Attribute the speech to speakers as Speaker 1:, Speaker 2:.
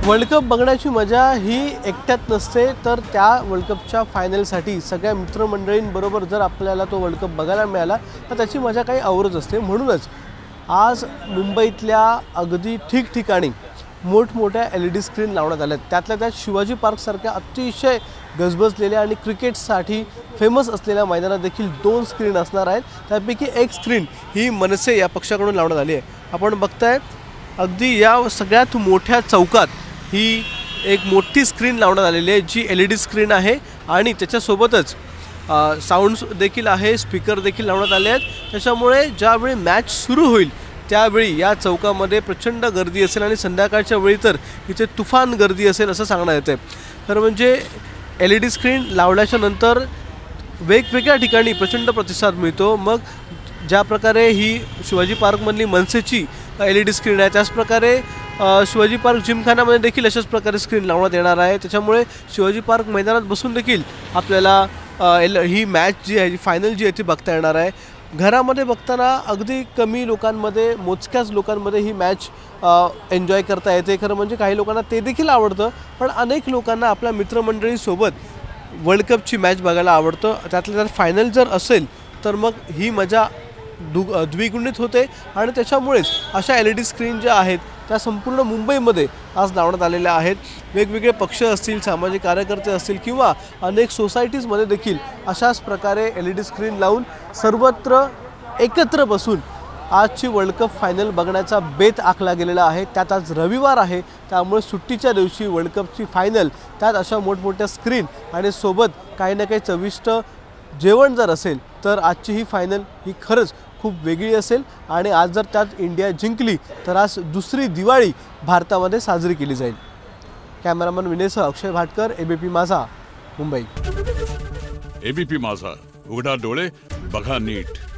Speaker 1: World cup बघण्याची मजा ही एकट्यात नसते, तर त्या वर्ल्ड कपच्या फायनलसाठी सगळ्या मित्रमंडळींबरोबर जर आपल्याला तो वर्ल्ड कप बघायला मिळाला तर त्याची मजा काही औरच असते। म्हणूनच आज मुंबईतल्या अगदी ठिकठिकाणी मोठमोठ्या LED स्क्रीन लावण्यात आल्या। त्यातल्या त्यात शिवाजी पार्क सारख्या अतिशय गजबजलेल्या आणि क्रिकेटसाठी फेमस असलेल्या मैदानात देखील 2 स्क्रीन असणार आहेत। त्यापैकी एक स्क्रीन ही मनसे या पक्षाकडून लावण्यात आली आहे। आपण बघताय अगदी या सगळ्यात मोठ्या चौकात ही एक मोठी स्क्रीन लावण्यात आलेली आहे, जी LED स्क्रीन आहे आणि त्याच्यासोबतच साऊंड्स देखील आहे, स्पीकर देखील लावण्यात आले आहेत। त्याच्यामुळे ज्यावेळी मॅच सुरू होईल त्यावेळी या चौकामध्ये प्रचंड गर्दी असेल आणि संध्याकाळच्या वेळी तर इथे तुफान गर्दी असेल असं सांगण्यात येते। तर म्हणजे LED स्क्रीन लावल्याच्या नंतर वेगवेगळ्या ठिकाणी प्रचंड प्रतिसाद मिळतो। मग ज्या प्रकारे ही शिवाजी पार्कमधली मनसेची LED स्क्रीन आहे, त्याच प्रकारे शिवाजी पार्क जिमखान्यामध्ये देखील अशाच प्रकारे स्क्रीन लावण्यात येणार आहे। त्याच्यामुळे शिवाजी पार्क मैदानात बसून देखील आपल्याला ही मॅच जी आहे, फायनल जी आहे ती बघता येणार आहे। घरामध्ये बघताना अगदी कमी लोकांमध्ये, मोजक्याच लोकांमध्ये ही मॅच एन्जॉय करता येते। खरं म्हणजे काही लोकांना ते देखील आवडतं, पण अनेक लोकांना आपल्या मित्रमंडळींसोबत वर्ल्ड कपची मॅच बघायला आवडतं। त्यातल्या त्यात फायनल जर असेल तर मग ही मजा द्विगुणित होते आणि त्याच्यामुळेच अशा LED स्क्रीन ज्या आहेत त्या संपूर्ण मुंबईमध्ये आज लावण्यात आलेल्या आहेत। वेगवेगळे पक्ष असतील, सामाजिक कार्यकर्ते असतील किंवा अनेक सोसायटीजमध्ये देखील अशाच प्रकारे LED स्क्रीन लावून सर्वत्र एकत्र बसून आजची वर्ल्ड कप फायनल बघण्याचा बेत आखला गेलेला आहे। त्यात आज रविवार आहे, त्यामुळे सुट्टीच्या दिवशी वर्ल्ड कपची फायनल, त्यात अशा मोठमोठ्या स्क्रीन आणि सोबत काही ना काही चविष्ट जेवण जर असेल तर आजची ही फायनल ही खरंच खूप वेगळी असेल। आणि आज जर त्यात इंडिया जिंकली तर आज दुसरी दिवाळी भारतामध्ये साजरी केली जाईल। कॅमेरामन विनयसह अक्षय भाटकर, ABP माझा, मुंबई।
Speaker 2: ABP माझा, उघडा डोळे बघा नीट।